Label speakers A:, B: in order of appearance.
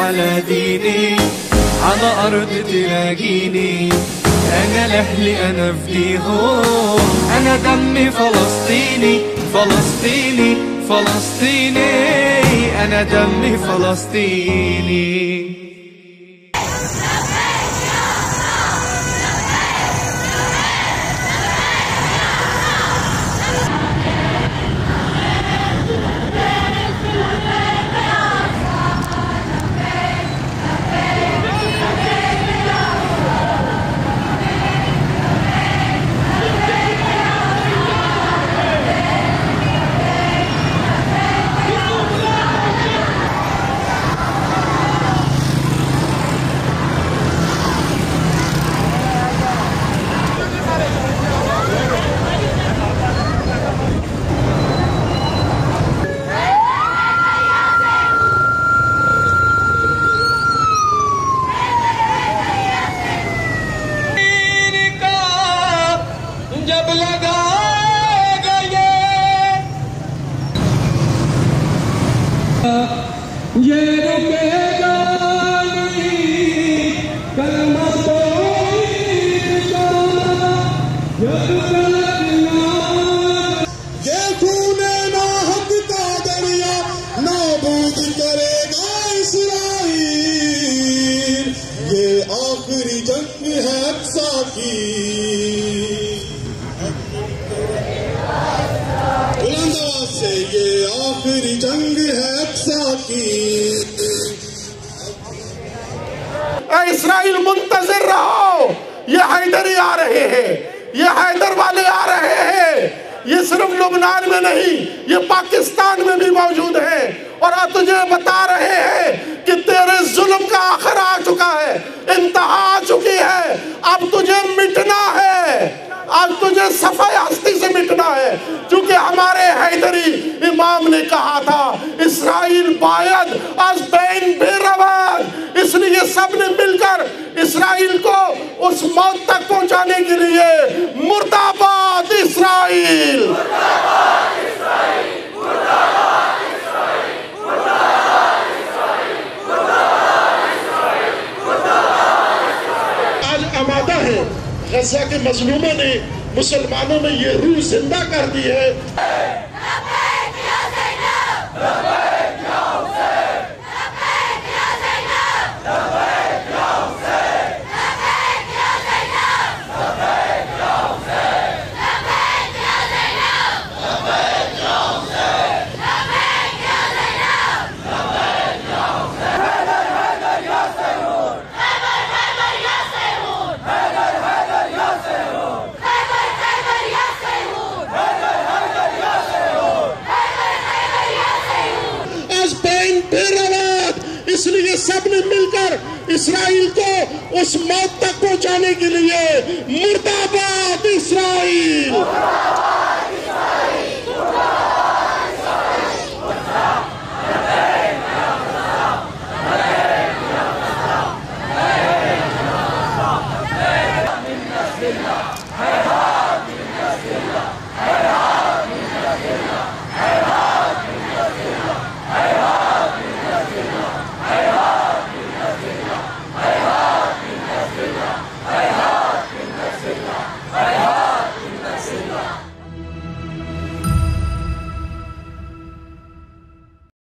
A: على ديني، على أرض تلاقيني، أنا لأهلي أنا فديهم، أنا دمي فلسطيني فلسطيني فلسطيني، أنا دمي فلسطيني.
B: ये रुकेगा नहीं कलमा तो ये खूने ना हक का दरिया नाबूद करेगा इस्राईल, ये आखिरी जंग है अक्सा की, बुलंद आवाज से ये आखिरी जंग है अक्सा की। इस्राईल मुंतजिर रहो, ये हैदरी आ रहे हैं, ये हैदर वाले आ रहे हैं, ये सिर्फ लुबनान में नहीं ये पाकिस्तान में भी मौजूद है, और अब तुझे बता रहे हैं कि तेरे जुल्म का आखिर आ चुका है, इंतहा आ चुकी है, अब तुझे मिटना है, आज तुझे सफाई हस्ती से मिटना है, क्योंकि हमारे हैदरी इमाम ने कहा था इस्राईल बायद अज़ बैन बेरवाद, इसलिए सब ने मिलकर इस्राईल को उस मौत तक पहुंचाने के लिए मुर्दाबाद इस्राईल, मुर्दाबाद इस्राईल, मुर्दाबाद इस्राईल, मुर्दाबाद इस्राईल, मुर्दाबाद इस्राईल, मुर्दाबाद इस्राईल। आज आमादा है, गज़ा के मज़लूमों ने मुसलमानों में ये रूह जिंदा कर दी है। इसलिए सब ने मिलकर इस्राईल को उस मौत तक पहुंचाने के लिए मुर्दाबाद इस्राईल।